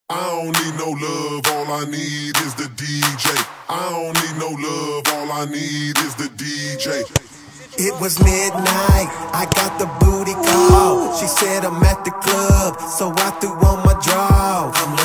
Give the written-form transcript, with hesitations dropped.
I don't need no love, all I need is the DJ. I don't need no love, all I need is the DJ. It was midnight, I got the booty call. She said I'm at the club, so I threw on my drawers. I'm